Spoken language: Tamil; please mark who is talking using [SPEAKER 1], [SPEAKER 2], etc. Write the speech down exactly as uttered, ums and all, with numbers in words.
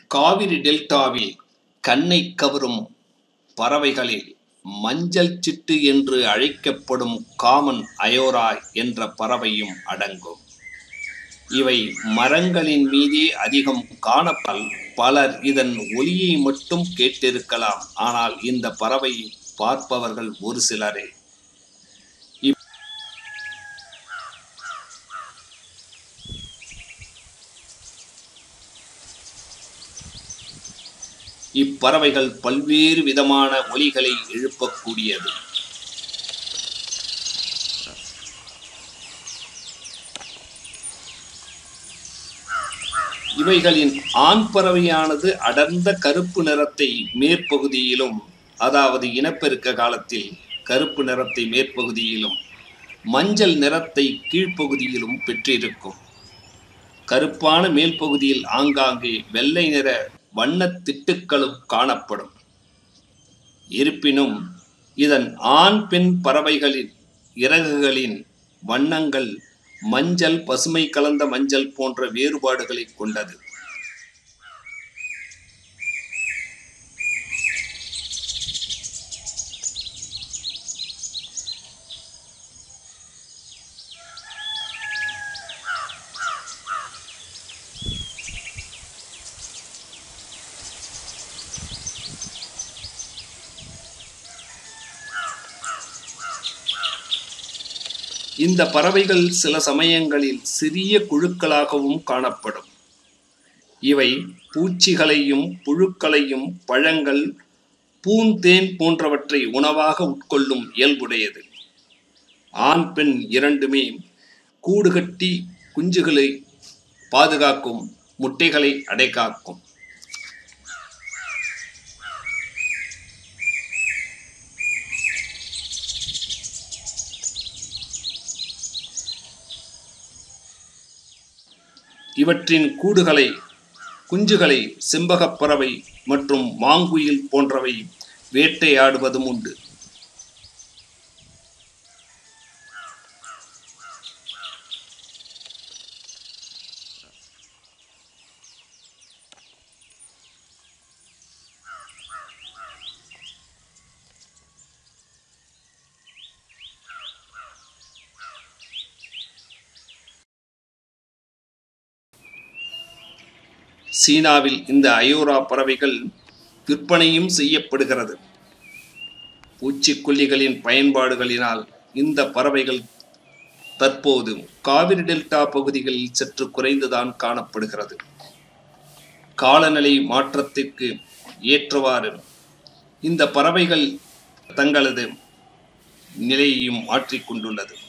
[SPEAKER 1] காவிரி டெல்டாவில் கண்ணைக் கவரும் பறவைகளில் மஞ்சள் சிட்டு என்று அழைக்கப்படும் காமன் அயோரா என்ற பறவையும் அடங்கும். இவை மரங்களின் மீதே அதிகம் காணப்படால் பலர் இதன் ஒலியை மட்டும் கேட்டிருக்கலாம். ஆனால் இந்த பறவை பார்ப்பவர்கள் ஒரு சிலரே. இப்பறவைகள் பல்வேறு விதமான ஒலிகளை எழுப்பக்கூடியது. இவைகளின் ஆண் பறவையானது அடர்ந்த கருப்பு நிறத்தை மேற்பகுதியிலும், அதாவது இனப்பெருக்க காலத்தில் கருப்பு நிறத்தை மேற்பகுதியிலும் மஞ்சள் நிறத்தை கீழ்ப்பகுதியிலும் பெற்றிருக்கும். கருப்பான மேல் பகுதியில் ஆங்காங்கே வெள்ளை நிற வண்ணத் திட்டுக்களும் காணப்படும். இருப்பினும் இதன் ஆண் பெண் பறவைகளின் இறகுகளின் வண்ணங்கள் மஞ்சள், பசுமை கலந்த மஞ்சள் போன்ற வேறுபாடுகளை கொண்டது. இந்த பறவைகள் சில சமயங்களில் சிறிய குழுக்களாகவும் காணப்படும். இவை பூச்சிகளையும் புழுக்களையும் பழங்கள், பூந்தேன் போன்றவற்றை உணவாக உட்கொள்ளும் இயல்புடையது. ஆண் பெண் இரண்டுமே கூடு கட்டி குஞ்சுகளை பாதுகாக்கும், முட்டைகளை அடைகாக்கும். இவற்றின் கூடுகளை குஞ்சுகளை செம்பகப் பறவை மற்றும் மாங்குயில் போன்றவை வேட்டையாடுவதும் உண்டு. சீனாவில் இந்த அயோரா பறவைகள் விற்பனையும் செய்யப்படுகிறது. பூச்சிக்கொல்லிகளின் பயன்பாடுகளினால் இந்த பறவைகள் தற்போது காவிரி டெல்டா பகுதிகளில் சற்று குறைந்துதான் காணப்படுகிறது. காலநிலை மாற்றத்திற்கு ஏற்றவாறு இந்த பறவைகள் தங்களது நிலையையும் மாற்றிக்கொண்டுள்ளது.